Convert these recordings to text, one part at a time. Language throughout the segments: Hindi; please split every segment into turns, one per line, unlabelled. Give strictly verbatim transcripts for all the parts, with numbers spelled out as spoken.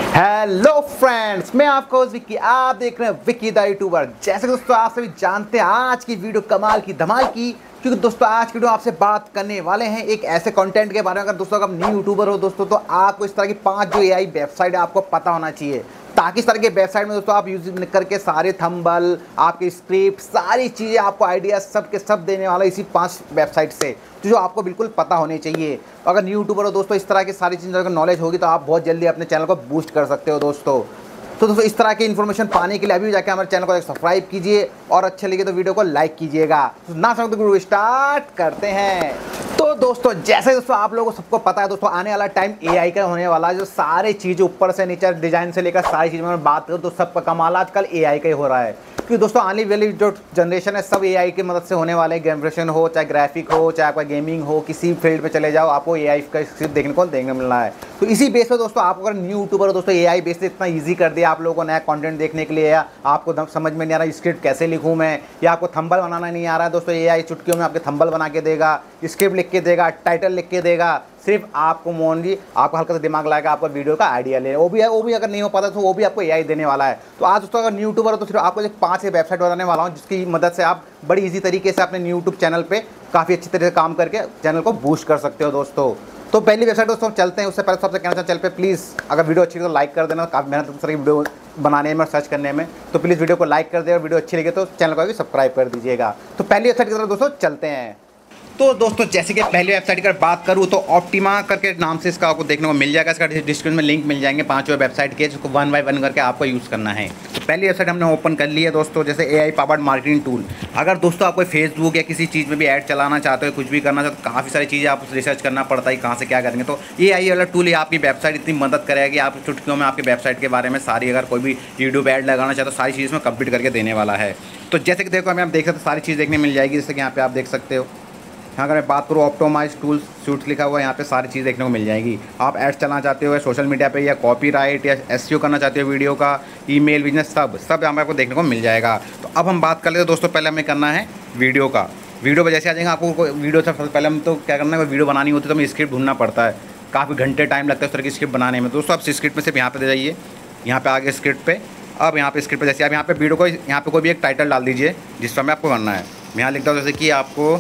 हेलो फ्रेंड्स, मैं आपका होस्ट विक्की। आप देख रहे हैं विक्की द यूट्यूबर। जैसे कि दोस्तों आप सभी जानते हैं आज की वीडियो कमाल की धमाल की, क्योंकि दोस्तों आज की वीडियो आपसे बात करने वाले हैं एक ऐसे कंटेंट के बारे में। अगर दोस्तों अगर न्यू यूट्यूबर हो दोस्तों तो आपको इस तरह की पांच जो एआई वेबसाइट है आपको पता होना चाहिए, ताकि इस तरह के वेबसाइट में दोस्तों आप यूज करके सारे थंबनेल, आपके स्क्रिप्ट, सारी चीज़ें आपको आइडिया सब के सब देने वाला इसी पांच वेबसाइट से, तो जो आपको बिल्कुल पता होने चाहिए। तो अगर न्यू यूट्यूबर हो दोस्तों, इस तरह की सारी चीज़ों का नॉलेज होगी तो आप बहुत जल्दी अपने चैनल को बूस्ट कर सकते हो दोस्तों। तो दोस्तों इस तरह की इन्फॉर्मेशन पाने के लिए अभी जाके हमारे चैनल को सब्सक्राइब कीजिए और अच्छे लगे तो वीडियो को लाइक कीजिएगा। तो ना समझते वीडियो स्टार्ट करते हैं। तो दोस्तों जैसे दोस्तों आप लोगों को सबको पता है दोस्तों, आने वाला टाइम एआई का होने वाला है। जो सारी चीज़ें ऊपर से नीचे डिजाइन से लेकर सारी चीज़ में बात करूँ तो सबका कमाल आजकल एआई का ही हो रहा है, क्योंकि दोस्तों आने वाली जो जनरेशन है सब एआई की मदद से होने वाले हैं। जनरेशन हो चाहे ग्राफिक हो चाहे आपका गेमिंग हो, किसी फील्ड पे चले जाओ आपको एआई का सिर्फ देखने को देखने मिल रहा है। तो इसी बेस पे दोस्तों आप अगर न्यू यूट्यूबर हो दोस्तों, एआई बेस से इतना ईजी कर दिया आप लोगों को नया कंटेंट देखने के लिए, या आपको समझ में नहीं आ रहा स्क्रिप्ट कैसे लिखूँ मैं, या आपको थंबनेल बनाना नहीं आ रहा है दोस्तों, एआई चुटकियों में आपके थंबनेल बना के देगा, स्क्रिप्ट लिख के देगा, टाइटल लिख के देगा। सिर्फ आपको मोन जी आपको हल्का सा दिमाग लगाएगा, आपको वीडियो का आइडिया ले, वो भी है वो भी अगर नहीं हो पाता तो वो भी आपको एआई देने वाला है। तो आज दोस्तों अगर न्यू यूट्यूबर हो तो सिर्फ आपको एक पाँच वेबसाइट बताने वाला हूँ, जिसकी मदद से आप बड़ी इजी तरीके से अपने न्यू यूट्यूब चैनल पे काफ़ी अच्छी तरह से काम करके चैनल को बूस्ट कर सकते हो दोस्तों। तो पहली वेबसाइट दोस्तों हम चलते हैं। उससे पहले सबसे कहना चाहते हैं चैनल पे प्लीज़ अगर वीडियो अच्छी तो लाइक कर देना। काफ़ी मेहनत कर वीडियो बनाने में और सर्च करने में, तो प्लीज़ वीडियो को लाइक कर दे और वीडियो अच्छी लगे तो चैनल को भी सब्सक्राइब कर दीजिएगा। तो पहली वेबसाइट की तरफ दोस्तों चलते हैं। तो दोस्तों जैसे कि पहली वेबसाइट की बात करूँ तो ऑप्टिमा करके नाम से इसका आपको देखने को मिल जाएगा। इसका डिस्क्रिप्शन में लिंक मिल जाएंगे पांचों वेबसाइट के, जिसको वन बाय वन करके आपको यूज़ करना है। तो पहली वेबसाइट हमने ओपन कर ली है दोस्तों। जैसे एआई पावर्ड मार्केटिंग टूल, अगर दोस्तों आप कोई फेसबुक या किसी चीज़ में भी ऐड चलाना चाहते हो, कुछ भी करना चाहते हो, काफ़ी सारी चीज़ें आप रिसर्च करना पड़ता है कहाँ से क्या करेंगे। तो एआई वाला टूल ये आपकी वेबसाइट इतनी मदद करेगा कि आप चुटकियों में आपकी वेबसाइट के बारे में सारी, अगर कोई भी यूट्यूब ऐड लगाना चाहते हो सारी चीज़ में कंप्लीट करके देने वाला है। तो जैसे कि देखो हमें आप देख सकते हो सारी चीज़ देखने मिल जाएगी। जैसे कि यहाँ पे आप देख सकते हो, यहाँ अगर मैं बात करूँ ऑप्टिमाइज टूल्स सूट्स लिखा हुआ है, यहाँ पे सारी चीज़ देखने को मिल जाएगी। आप एड्स चलाना चाहते हो सोशल मीडिया पे, या कॉपीराइट या एसईओ करना चाहते हो वीडियो का, ईमेल बिजनेस, सब सब यहाँ पे आपको देखने को मिल जाएगा। तो अब हम बात कर लेते हैं दोस्तों, पहले हमें करना है वीडियो का। वीडियो पर जैसे आ जाएगा आपको वीडियो से पहले हम तो क्या करना है, वीडियो बनानी होती है तो हमें स्क्रिप्ट ढूंढना पड़ता है, काफ़ी घंटे टाइम लगता है उस तरह की स्क्रिप्ट बनाने में। दोस्तों आप स्क्रिप्ट में सिर्फ यहाँ पे दे जाइए, यहाँ पे आगे स्क्रिप्ट पे। अब यहाँ पे स्क्रिप्ट पे जैसे आप यहाँ पे वीडियो को यहाँ पे कोई भी एक टाइटल डाल दीजिए जिस पर हमें आपको करना है। मैं यहाँ लिखता हूँ जैसे कि आपको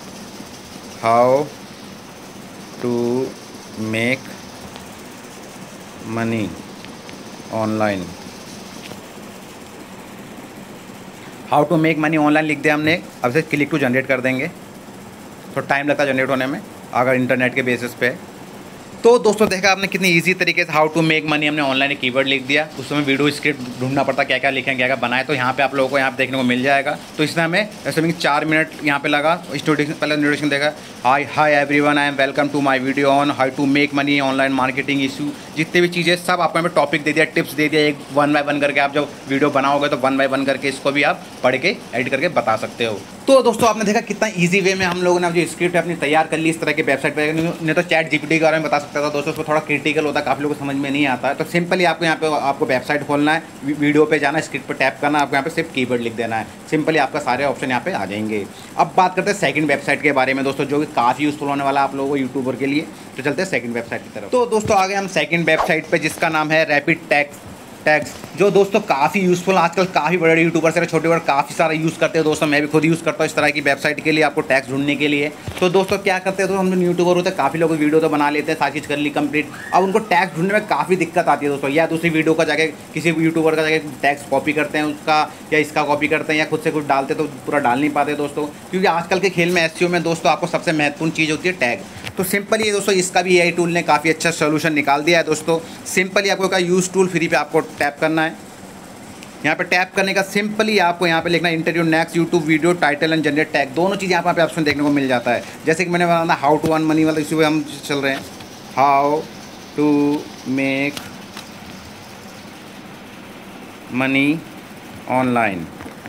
how to make money online, how to make money online लिख दिया हमने। अब से क्लिक टू जनरेट कर देंगे, तो टाइम लगता है जनरेट होने में अगर इंटरनेट के बेसिस पे। तो दोस्तों देखा आपने कितनी इजी तरीके से हाउ टू मेक मनी हमने ऑनलाइन कीवर्ड लिख दिया। उस समय वीडियो स्क्रिप्ट ढूंढना पड़ता क्या क्या लिखें क्या क्या बनाए, तो यहाँ पे आप लोगों को यहाँ पे देखने को मिल जाएगा। तो इसमें हमें ऐसे में चार मिनट यहाँ पे लगा। इंट्रोडक्शन पहले इंट्रोडक्शन देखा, hi hi everyone, I am welcome to my video on how to make money online marketing issue. जितने भी चीज़ें सब आपको यहाँ पे टॉपिक दे दिया, टिप्स दे दिया, एक वन बाय वन करके आप जब वीडियो बनाओगे तो वन बाय वन करके इसको भी आप पढ़ के एडिट करके बता सकते हो। तो दोस्तों आपने देखा कितना इजी वे में हम लोगों ने जो स्क्रिप्ट अपनी तैयार कर ली इस तरह की वेबसाइट पर। नहीं तो चैट जीपीटी के बारे में बता सकता था दोस्तों, उसको थोड़ा क्रिटिकल होता है, काफ़ी लोगों को समझ में नहीं आता है। तो सिंपली आपको यहाँ पे आपको वेबसाइट खोलना है, वीडियो पे जाना है, स्क्रिप्ट पे टैप करना है, आपको यहाँ पे सिर्फ कीवर्ड लिख देना है, सिंपली आपका सारे ऑप्शन यहाँ पे आ जाएंगे। अब बात करते हैं सेकंड वेबसाइट के बारे में दोस्तों, जो कि काफ़ी यूजफुल होने वाला है आप लोगों को यूट्यूबर के लिए। तो चलते हैं सेकंड वेबसाइट की तरफ। तो दोस्तों आगे हम सेकंड वेबसाइट पे, जिसका नाम है रैपिड टैक्स टैग्स, जो दोस्तों काफ़ी यूज़फुल आजकल काफ़ी बड़े बड़े यूट्यूबर से छोटे बड़े काफ़ी सारा यूज़ करते हैं दोस्तों। मैं भी खुद यूज़ करता हूँ इस तरह की वेबसाइट के लिए, आपको टैग्स ढूंढने के लिए। तो दोस्तों क्या करते हैं, तो हम जो यूट्यूबर होते हैं काफ़ी लोग वीडियो तो बना लेते हैं, सारी चीज़ कर ली कंप्लीट। अब उनको टैग्स ढूंढने में काफ़ी दिक्कत आती है दोस्तों, या दूसरी वीडियो का जाके किसी यूट्यूबर का जाके टैग्स कॉपी करते हैं उसका, या इसका कॉपी करते हैं, या खुद से कुछ डालते तो पूरा डाल नहीं पाते दोस्तों। क्योंकि आजकल के खेल में एसईओ में दोस्तों आपको सबसे महत्वपूर्ण चीज़ होती है टैग। तो सिंपली दोस्तों इसका भी एआई टूल ने काफ़ी अच्छा सोल्यूशन निकाल दिया है दोस्तों। सिंपली आपको का यूज़ टूल फ्री पे आपको टैप करना है। यहाँ पे टैप करने का सिंपली आपको यहाँ पे लिखना है interview next YouTube video title and generate tag, दोनों चीज़ यहाँ पे ऑप्शन देखने को मिल जाता है। जैसे कि मैंने बताया हाउ टू अर्न मनी वाला इसी पे हम चल रहे हैं, how to make money online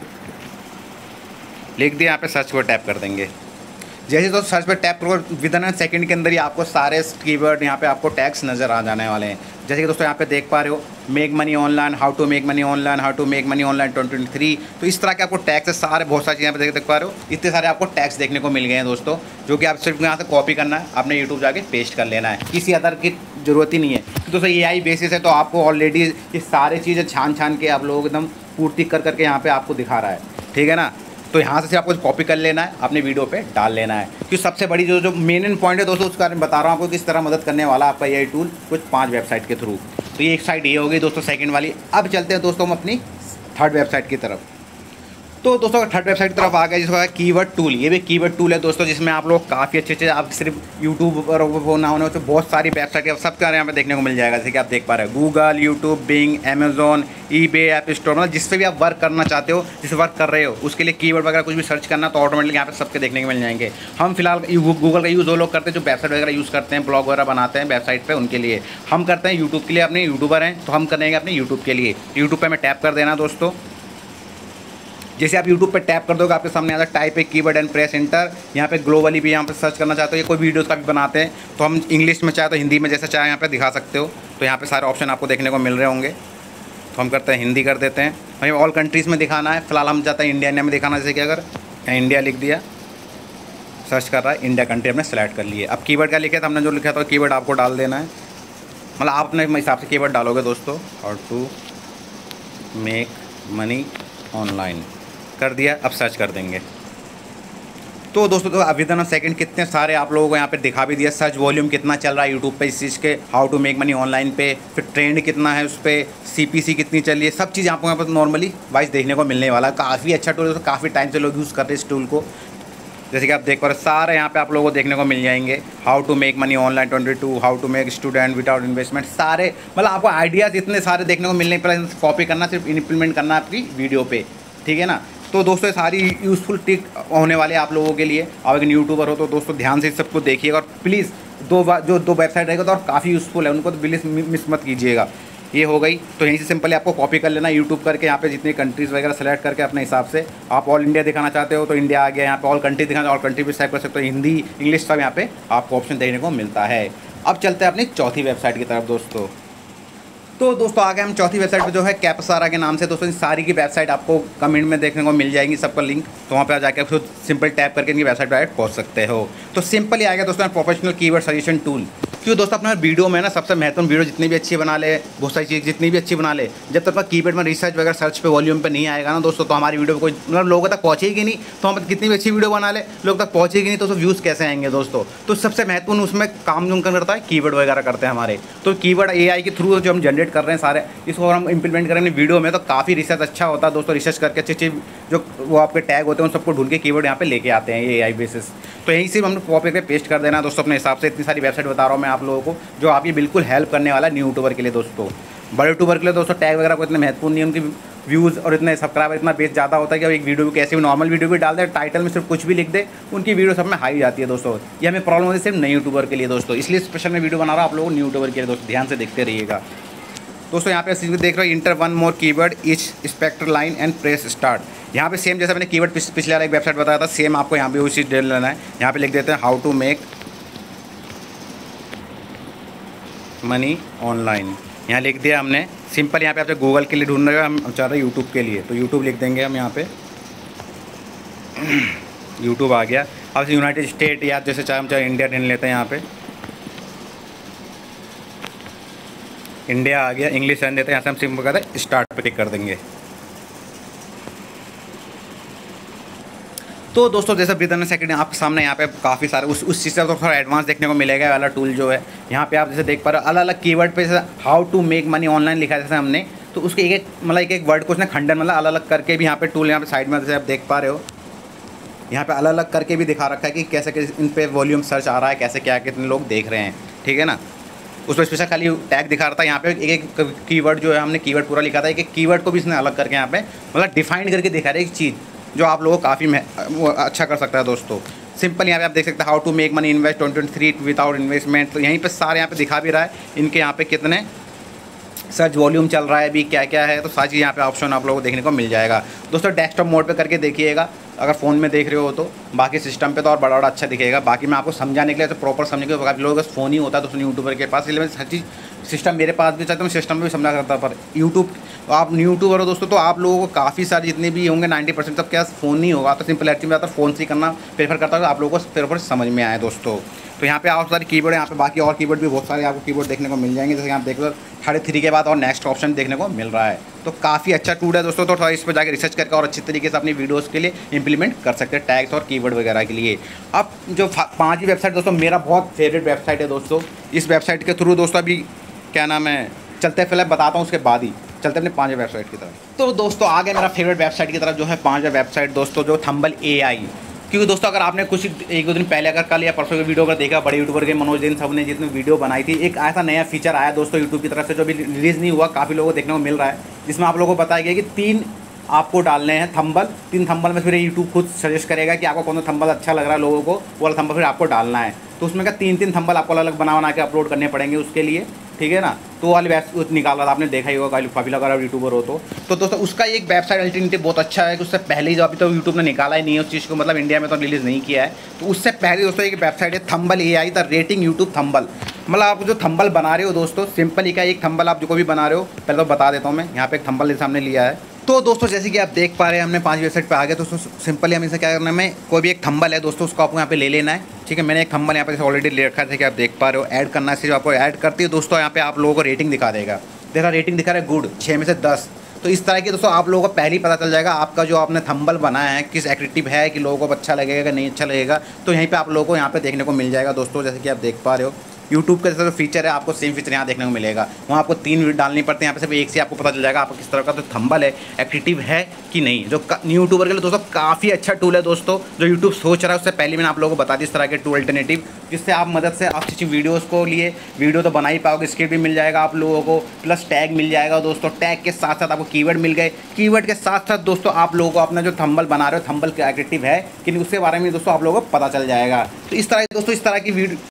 लिख दिया, यहाँ पे सर्च पर टैप कर देंगे। जैसे तो सर्च पे टैप करो विद इन सेकंड के अंदर ही आपको सारे कीवर्ड यहाँ पे आपको टैग्स नज़र आ जाने वाले हैं। जैसे कि दोस्तों यहाँ पे देख पा रहे हो, make money online, how to make money online, how to make money online twenty twenty three. तो इस तरह के आपको टैग्स है सारे, बहुत सारी चीज़ें यहाँ पे देख देख पा रहे हो, इतने सारे आपको टैग्स देखने को मिल गए हैं दोस्तों, जो कि आप सिर्फ यहाँ से कॉपी करना है, आपने यूट्यूब जाके पेस्ट कर लेना है, किसी अदर की ज़रूरत ही नहीं है। दोस्तों ए आई बेसिस है, तो आपको ऑलरेडी ये सारी चीज़ें छान छान के आप लोग एकदम पूर्ति कर करके यहाँ पे आपको दिखा रहा है, ठीक है ना। तो यहाँ से आपको कॉपी कर लेना है, अपने वीडियो पे डाल लेना है। क्योंकि सबसे बड़ी जो जो मेन इन पॉइंट है दोस्तों, उसका मैं बता रहा हूँ आपको किस तरह मदद करने वाला आपका ए आई टूल कुछ पाँच वेबसाइट के थ्रू। तो ये एक साइड ये हो गई दोस्तों सेकंड वाली। अब चलते हैं दोस्तों हम अपनी थर्ड वेबसाइट की तरफ। तो दोस्तों थर्ड वेबसाइट की तरफ आ गया जिसका कीवर्ड टूल। ये भी कीवर्ड टूल है दोस्तों, जिसमें आप लोग काफ़ी अच्छे अच्छे, आप सिर्फ यूट्यूब पर वो ना होने तो बहुत सारी वेबसाइट सबका यहाँ पे देखने को मिल जाएगा। जैसे कि आप देख पा रहे हैं Google, YouTube, Bing, Amazon, eBay, app store, मतलब जिससे भी आप वर्क करना चाहते हो, जिससे वर्क कर रहे हो, उसके लिए कीवर्ड वगैरह कुछ भी सर्च करना तो ऑटोमेटिकली यहाँ पे सबके देखने को मिल जाएंगे। हम फिलहाल गूगल का यूज़ वो लोग करते हैं जो वेबसाइट वगैरह यूज़ करते हैं, ब्लॉग वगैरह बनाते हैं वेबसाइट पर, उनके लिए। हम करते हैं यूट्यूब के लिए, अपने यूट्यूबर हैं तो हम करेंगे अपने यूट्यूब के लिए। यूट्यूब पर हमें टैप कर देना दोस्तों। जैसे आप YouTube पे टैप कर दोगे आपके सामने आता है type a keyword and press enter. यहाँ पे ग्लोबली भी यहाँ पे सर्च करना चाहते हो, ये कोई वीडियोस का भी बनाते हैं तो हम इंग्लिश में चाहे तो हिंदी में जैसा चाहे यहाँ पे दिखा सकते हो। तो यहाँ पे सारे ऑप्शन आपको देखने को मिल रहे होंगे। तो हम करते हैं हिंदी कर देते हैं, हमें ऑल कंट्रीज़ में दिखाना है। फिलहाल हम चाहते हैं इंडिया इंडिया में दिखाना। जैसे कि अगर इंडिया लिख दिया, सर्च कर रहा है, इंडिया कंट्री हमने सेलेक्ट कर लिया। अब कीवर्ड क्या लिखा था, हमने जो लिखा था कीवर्ड आपको डाल देना है, मतलब आप अपने हिसाब से कीवर्ड डालोगे दोस्तों। How to make money online कर दिया, अब सर्च कर देंगे। तो दोस्तों तो विद इन सेकंड कितने सारे आप लोगों को यहाँ पे दिखा भी दिया। सर्च वॉल्यूम कितना चल रहा है यूट्यूब पे इस चीज़ के, how to make money online पे, फिर ट्रेंड कितना है उस पर, सीपीसी कितनी चल रही है, सब चीज़ आपको यहाँ पर नॉर्मली वाइज देखने को मिलने वाला है। काफ़ी अच्छा टूल है, तो काफ़ी टाइम से लोग यूज़ करते हैं इस टूल को। जैसे कि आप देख पा रहे सारे यहाँ पे आप लोगों को देखने को मिल जाएंगे। How to make money online twenty two, how to make student without investment, सारे मतलब आपको आइडियाज़ इतने सारे देखने को मिलने, प्लस कॉपी करना, सिर्फ इम्प्लीमेंट करना आपकी वीडियो पे, ठीक है ना। तो दोस्तों ये सारी यूज़फुल ट्रिक होने वाले आप लोगों के लिए। आप एक यूट्यूबर हो तो दोस्तों ध्यान से सबको देखिएगा, और प्लीज़ दो जो दो वेबसाइट रहेगा तो और काफ़ी यूज़फुल है, उनको तो प्लीज़ मिस मत कीजिएगा। ये हो गई, तो यहीं से सिंपली आपको कॉपी कर लेना यूट्यूब करके, यहाँ पे जितनी कंट्रीज़ वगैरह सेलेक्ट करके अपने हिसाब से। आप ऑल इंडिया दिखाना चाहते हो तो इंडिया आ गया, यहाँ पे ऑल कंट्री दिखाना, ऑल कंट्री भी सेलेक्ट कर सकते हो, हिंदी इंग्लिश सब यहाँ पे आपको ऑप्शन देखने को मिलता है। अब चलते हैं अपनी चौथी वेबसाइट की तरफ दोस्तों। तो दोस्तों आ गए हम चौथी वेबसाइट पे जो है कैप्सारा के नाम से। दोस्तों इन सारी की वेबसाइट आपको कमेंट में देखने को मिल जाएंगी, सबका लिंक, तो वहाँ पे आ जाकर खुद सिंपल टैप करके इनकी वेबसाइट पर पहुँच सकते हो। तो सिंपल ही आ गया दोस्तों प्रोफेशनल कीवर्ड सजेशन टूल। क्यों दोस्तों अपना वीडियो में ना सबसे महत्वपूर्ण वीडियो जितनी भी अच्छी बना ले, बहुत सारी चीज़ जितनी भी अच्छी बना ले, जब तक कीवर्ड में रिसर्च वगैरह सर्च पे वॉल्यूम पे नहीं आएगा ना दोस्तों, तो हमारी वीडियो को मतलब लोगों तक पहुँचेगी नहीं। तो हम कितनी भी अच्छी वीडियो बना ले, लोग तक पहुँचेगी नहीं, तो उसको व्यूज़ कैसे आएंगे दोस्तों। तो सबसे महत्वपूर्ण उसमें काम जो करता है कीवर्ड वगैरह करते हैं हमारे। तो कीवर्ड ए आई के थ्रू जो हम जनरेट कर रहे हैं सारे, इसको हम इंप्लीमेंट करेंगे वीडियो में, तो काफ़ी रिसर्च अच्छा होता है दोस्तों। रिसर्च करके अच्छे अच्छे जो वो आपके टैग होते हैं उन सबको ढूंढ के कीवर्ड यहाँ पे लेके आते हैं ये ए आई बेसिस। तो यहीं से हमने कॉपी पे पेस्ट कर देना दोस्तों अपने हिसाब से। इतनी सारी वेबसाइट बता रहा हूँ मैं आप लोगों को, जो आपकी बिल्कुल हेल्प करने वाला है न्यू यूट्यूबर के लिए दोस्तों। बड़े यूट्यूबर के लिए दोस्तों टैग वगैरह को इतने महत्वपूर्ण नहीं, उनकी व्यूज़ और इतने सब्सक्राइबर इतना बेस ज़्यादा होता है कि एक वीडियो कैसे भी नॉर्मल वीडियो भी डाल दे, टाइटल में सिर्फ कुछ भी लिख दे, उनकी वीडियो सब में हाई जाती है दोस्तों। ये हमें प्रॉब्लम होती है सिर्फ नए यूट्यूबर के लिए दोस्तों, इसलिए स्पेशल मैं वीडियो बना रहा हूँ आप लोगों को न्यू यूट्यूबर के लिए दोस्तों, ध्यान से देखते रहिएगा दोस्तों। यहाँ पे देख रहे हो enter one more keyword each स्पेक्टर लाइन एंड प्रेस स्टार्ट। यहाँ पे सेम जैसा मैंने कीवर्ड पिछले वाला एक वेबसाइट बताया था, सेम आपको यहाँ पे उसी चीज़ लेना है। यहाँ पे लिख देते हैं how to make money online, यहाँ लिख दिया हमने सिंपल। यहाँ पे आपसे गूगल के लिए ढूंढ रहे हो, हम चाह रहे हैं यूट्यूब के लिए, तो यूट्यूब लिख देंगे हम यहाँ पे। यूट्यूब आ गया। अब यूनाइटेड स्टेट या जैसे चाहे हम चाहे इंडिया ढूंढ लेते हैं, यहाँ पे इंडिया आ गया, इंग्लिश रहने देते हैं। यहाँ से हम सिंपल कहते हैं स्टार्ट पे क्लिक कर देंगे। तो दोस्तों जैसे विदिन सेकंड आपके सामने यहाँ पे काफ़ी सारे उस उस चीज़ से तो थोड़ा एडवांस देखने को मिलेगा वाला टूल जो है। यहाँ पे आप जैसे देख पा रहे हो अलग अलग कीवर्ड पे जैसे how to make money online लिखा है जैसे हमने, तो उसके एक एक मतलब एक एक वर्ड को उसने खंडन मतलब अलग अलग करके भी यहाँ पे टूल यहाँ पे साइड में जैसे आप देख पा रहे हो, यहाँ पे अलग अलग करके भी दिखा रखा है कि कैसे कैसे इन पे वॉल्यूम सर्च आ रहा है, कैसे क्या कितने लोग देख रहे हैं, ठीक है ना। उस पर स्पेशल खाली टैग दिखा रहा था। यहाँ पे एक एक कीवर्ड जो है हमने कीवर्ड पूरा लिखा था, एक एक कीवर्ड को भी इसने अलग करके यहाँ पे मतलब डिफाइन करके दिखा रहा है एक चीज़ जो आप लोगों को काफ़ी अच्छा कर सकता है दोस्तों। सिंपल यहाँ पे आप देख सकते हैं how to make money invest twenty twenty three without investment. तो यहीं पे सारे यहाँ पे दिखा भी रहा है इनके यहाँ पे कितने सर्च वॉल्यूम चल रहा है अभी, क्या क्या है, तो सारी चीज़ यहाँ पे ऑप्शन आप लोगों को देखने को मिल जाएगा दोस्तों। डेस्कटॉप मोड पे करके देखिएगा अगर फ़ोन में देख रहे हो तो, बाकी सिस्टम पे तो और बड़ा बड़ा अच्छा दिखेगा। बाकी मैं आपको समझाने के लिए तो प्रॉपर समझने के काफ़ी लोगों का फ़ोन ही होता है दोस्तों यूट्यूबर के पास, इसलिए मैं हर चीज़ सिस्टम मेरे पास भी चाहता हूँ, सिस्टम में भी समझा करता, पर यूट्यूब तो आप यूट्यूबर हो दोस्तों, तो आप लोगों को काफ़ी सारे जितने भी होंगे नाइन्टी परसेंट तक क्या फ़ोन नहीं होगा, तो सिंपल एक्टिव में आता फ़ोन से ही करना प्रेफर करता हूँ, आप लोगों को प्रेफर समझ में आए दोस्तों। तो यहाँ पे आप सारे कीबोर्ड है, यहाँ पे बाकी और कीबोर्ड भी बहुत सारे आपको कीबोर्ड देखने को मिल जाएंगे, जैसे आप देख लो थर्टी थ्री के बाद और नेक्स्ट ऑप्शन देखने को मिल रहा है। तो काफ़ी अच्छा टूल है दोस्तों, तो थोड़ा इस पर जाकर रिसर्च करके और अच्छी तरीके से अपनी वीडियोज़ के लिए इंप्लीमेंट कर सकते हैं, टैग्स और कीवर्ड वगैरह के लिए। अब जो पाँचवीं वेबसाइट दोस्तों मेरा बहुत फेवरेट वेबसाइट है दोस्तों, इस वेबसाइट के थ्रू दोस्तों अभी क्या नाम है चलते पहले बताता हूँ, उसके बाद ही चलते अपने पांचवें वेबसाइट की तरफ। तो दोस्तों आगे मेरा फेवरेट वेबसाइट की तरफ जो है पांचवा वेबसाइट दोस्तों, जो थंबल ए आई। क्योंकि दोस्तों अगर आपने कुछ एक दो दिन पहले अगर कल या परसों की वीडियो अगर देखा, बड़े यूट्यूबर के मनोज जैन सब ने जितने वीडियो बनाई थी, एक ऐसा नया फीचर आया दोस्तों यूट्यूब की तरफ से जो अभी रिलीज़ नहीं हुआ, काफ़ी लोगों को देखने को मिल रहा है, जिसमें आप लोगों को बताया गया कि तीन आपको डालने हैं थंबल, तीन थंबल में फिर यूट्यूब खुद सजेस्ट करेगा कि आपको कौन सा थंबल अच्छा लग रहा है लोगों को, वो वाला थंबल फिर आपको डालना है। तो उसमें क्या तीन तीन थंबल आपको अलग अलग बना बना के अपलोड करने पड़ेंगे उसके लिए, ठीक है ना। तो वाली वेब निकाल रहा था, आपने देखा ही होगा, काफ़ी लगा रहा यूट्यूबर हो तो तो दोस्तों उसका एक वेबसाइट अल्टरनेटिव बहुत अच्छा है कि उससे पहले ही जो अभी तो यूट्यूब ने निकाला ही नहीं है उस चीज़ को, मतलब इंडिया में तो रिलीज़ नहीं किया है, तो उससे पहले दोस्तों एक वेबसाइट है thumbnail A I, the rating YouTube thumbnail. मतलब आप जो थंबल बना रहे हो दोस्तों, सिंपल ही का एक थंबल आप जो कोई भी बना रहे हो, पहले तो बता देता हूँ मैं, यहाँ पे एक थंबल सामने लिया है। तो दोस्तों जैसे कि आप देख पा रहे हैं हमने पांच वेबसाइट पे आ गए, तो सिंपली हम इसे क्या करना है, मैं कोई भी एक थंबल है दोस्तों उसको आपको यहाँ पे ले लेना है, ठीक है। मैंने एक थंबल यहाँ पे ऑलरेडी ले रखा है कि आप देख पा रहे हो, ऐड करना है, जो आपको ऐड करती है दोस्तों यहाँ पे आप लोगों को रेटिंग दिखा देगा, देखा रेटिंग दिखा रहा है गुड, छः में से दस। तो इस तरह की दोस्तों आप लोगों को पहले ही पता चल जाएगा आपका जो आपने थंबल बनाया है किस एक्टिव है, कि लोगों को अच्छा लगेगा नहीं अच्छा लगेगा, तो यहीं पे आप लोगों को यहाँ पे देखने को मिल जाएगा दोस्तों। जैसे कि आप देख पा रहे हो यूट्यूब का जैसा जो फीचर है आपको सेम फीचर यहाँ देखने को मिलेगा, वहाँ आपको तीन वीडियो डालनी पड़ती है, यहाँ पे सिर्फ एक से आपको पता चल जाएगा आपको किस तरह का तो थंबल है एक्टिव है कि नहीं। जो न्यू यूट्यूबर के लिए दोस्तों काफ़ी अच्छा टूल है दोस्तों, जो यूट्यूब सोच रहा है उससे पहले मैंने आप लोगों को बता दी इस तरह के टूल अल्टरनेटिव, जिससे आप मदद से अच्छी अच्छी वीडियोज़ को लिए वीडियो तो बना ही पाओगे, स्क्रिप्ट भी मिल जाएगा आप लोगों को, प्लस टैग मिल जाएगा दोस्तों, टैग के साथ साथ आपको कीवर्ड मिल गए, कीवर्ड के साथ साथ दोस्तों आप लोगों को अपना जो थंबल बना रहे हो थंबल एक्टिव है कि नहीं उसके बारे में दोस्तों आप लोगों को पता चल जाएगा। तो इस तरह दोस्तों इस तरह की वीडियो